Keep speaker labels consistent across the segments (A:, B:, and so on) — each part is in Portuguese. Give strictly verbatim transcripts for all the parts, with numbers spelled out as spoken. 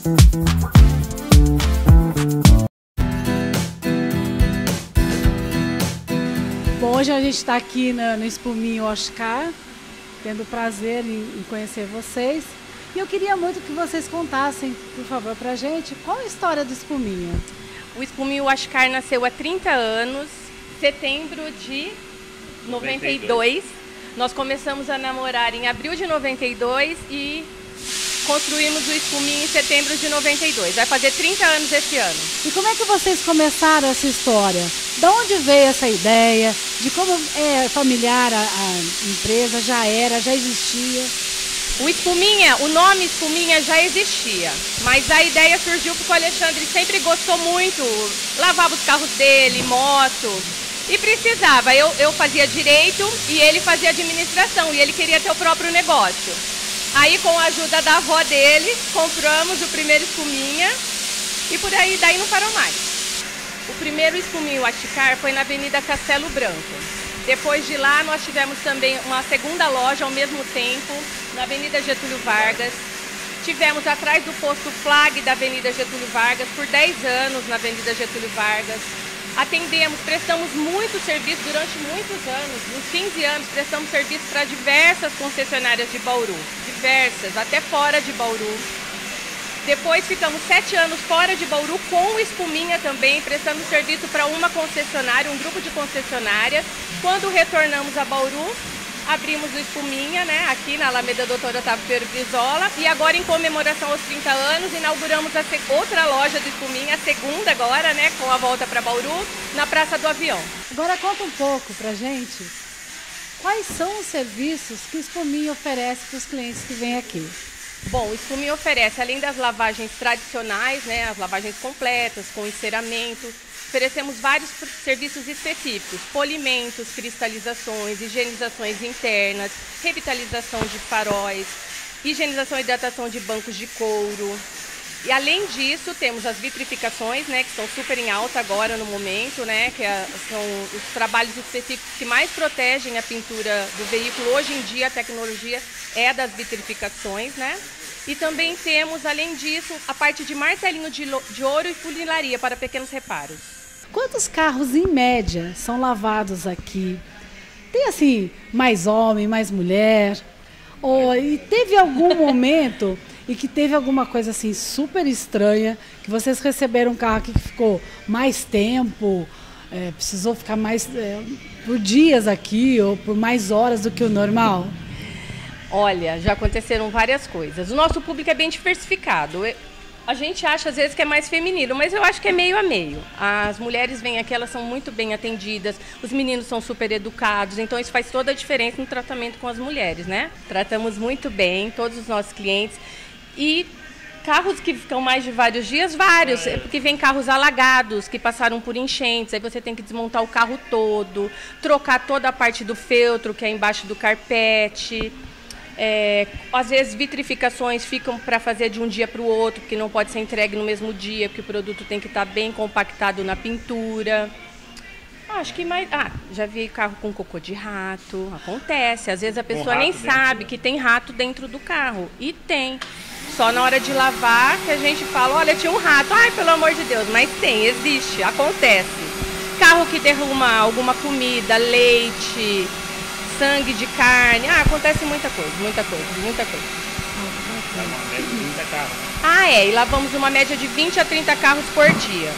A: Bom, hoje a gente está aqui no, no Espuminho Oscar, tendo o prazer em, em conhecer vocês. E eu queria muito que vocês contassem, por favor, pra gente, qual a história do Espuminho?
B: O Espuminho Oscar nasceu há trinta anos, setembro de noventa e dois. Nós começamos a namorar em abril de noventa e dois e construímos o Espuminho em setembro de noventa e dois. Vai fazer trinta anos esse ano.
A: E como é que vocês começaram essa história? De onde veio essa ideia? De como é familiar a, a empresa? Já era, já existia?
B: O Espuminha, o nome Espuminha já existia, mas a ideia surgiu porque o Alexandre sempre gostou muito, lavava os carros dele, moto, e precisava. Eu, eu fazia direito e ele fazia administração, e ele queria ter o próprio negócio. Aí, com a ajuda da avó dele, compramos o primeiro Espuminha e por aí daí não parou mais. O primeiro Espuminho Oscar foi na Avenida Castelo Branco. Depois de lá, nós tivemos também uma segunda loja ao mesmo tempo, na Avenida Getúlio Vargas. Tivemos atrás do posto Flag da Avenida Getúlio Vargas, por dez anos na Avenida Getúlio Vargas. Atendemos, prestamos muito serviço durante muitos anos, uns quinze anos, prestamos serviço para diversas concessionárias de Bauru, diversas, até fora de Bauru. Depois ficamos sete anos fora de Bauru com o Espuminha também, prestando serviço para uma concessionária, um grupo de concessionárias. Quando retornamos a Bauru, abrimos o Espuminha, né, aqui na Alameda Doutor Otávio Ferro Brizola. E agora, em comemoração aos trinta anos, inauguramos a outra loja do Espuminha, a segunda agora, né, com a volta para Bauru, na Praça do Avião.
A: Agora conta um pouco pra gente, quais são os serviços que o Espuminha oferece para os clientes que vêm aqui?
B: Bom, o Espuminha oferece, além das lavagens tradicionais, né, as lavagens completas, com enceramento, oferecemos vários serviços específicos, polimentos, cristalizações, higienizações internas, revitalização de faróis, higienização e hidratação de bancos de couro. E além disso, temos as vitrificações, né, que estão super em alta agora no momento, né, que é, são os trabalhos específicos que mais protegem a pintura do veículo. Hoje em dia, a tecnologia é das vitrificações, né? E também temos, além disso, a parte de martelinho de, de ouro e funilaria para pequenos reparos.
A: Quantos carros, em média, são lavados aqui? Tem, assim, mais homem, mais mulher? Ou, e teve algum momento e que teve alguma coisa, assim, super estranha, que vocês receberam um carro aqui que ficou mais tempo, é, precisou ficar mais é, por dias aqui, ou por mais horas do que o normal?
B: Olha, já aconteceram várias coisas. O nosso público é bem diversificado. A gente acha, às vezes, que é mais feminino, mas eu acho que é meio a meio. As mulheres vêm aqui, elas são muito bem atendidas, os meninos são super educados, então isso faz toda a diferença no tratamento com as mulheres, né? Tratamos muito bem todos os nossos clientes. E carros que ficam mais de vários dias, vários, é porque vem carros alagados, que passaram por enchentes, aí você tem que desmontar o carro todo, trocar toda a parte do feltro, que é embaixo do carpete. É, às vezes vitrificações ficam para fazer de um dia para o outro, porque não pode ser entregue no mesmo dia, porque o produto tem que estar bem compactado na pintura. Acho que mais... Ah, já vi carro com cocô de rato, acontece. Às vezes a pessoa nem sabe que tem rato dentro do carro, e tem. Só na hora de lavar que a gente fala, olha, tinha um rato. Ai, pelo amor de Deus, mas tem, existe, acontece. Carro que derruma alguma comida, leite, sangue de carne, ah, acontece muita coisa, muita coisa, muita coisa.
C: Uma média de trinta carros.
B: Ah, é, e lavamos uma média de vinte a trinta carros por dia.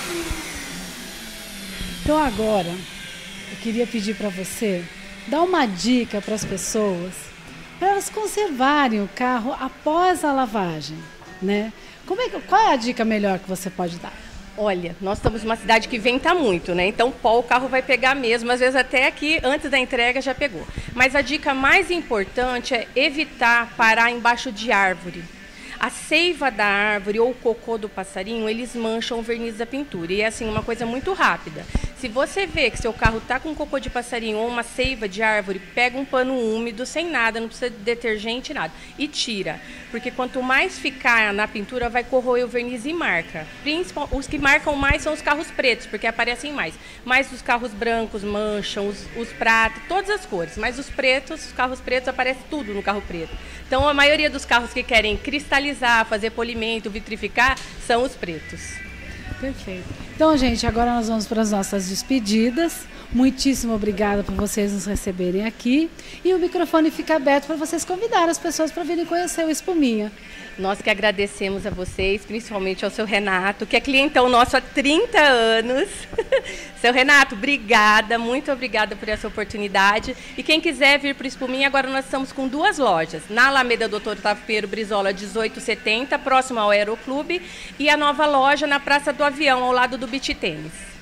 A: Então agora, eu queria pedir para você dar uma dica para as pessoas, para elas conservarem o carro após a lavagem, né? Como é que, qual é a dica melhor que você pode dar?
B: Olha, nós estamos numa cidade que venta muito, né? Então, pó o carro vai pegar mesmo. Às vezes até aqui, antes da entrega, já pegou. Mas a dica mais importante é evitar parar embaixo de árvore. A seiva da árvore ou o cocô do passarinho, eles mancham o verniz da pintura. E é assim, uma coisa muito rápida. Se você vê que seu carro está com cocô de passarinho ou uma seiva de árvore, pega um pano úmido, sem nada, não precisa de detergente, nada, e tira. Porque quanto mais ficar na pintura, vai corroer o verniz e marca. Principal, os que marcam mais são os carros pretos, porque aparecem mais. Mas os carros brancos mancham, os, os pratos, todas as cores. Mas os pretos, os carros pretos, aparece tudo no carro preto. Então, a maioria dos carros que querem cristalizar, fazer polimento, vitrificar, são os pretos.
A: Perfeito. Então, gente, agora nós vamos para as nossas despedidas. Muitíssimo obrigada por vocês nos receberem aqui. E o microfone fica aberto para vocês convidarem as pessoas para virem conhecer o Espuminha.
B: Nós que agradecemos a vocês, principalmente ao seu Renato, que é clientão nosso há trinta anos. Seu Renato, obrigada, muito obrigada por essa oportunidade. E quem quiser vir para o Espuminha, agora nós estamos com duas lojas. Na Alameda doutor Otávio Pinheiro Brizola, dezoito setenta, próximo ao Aeroclube. E a nova loja na Praça do Avião, ao lado do Beach Tênis.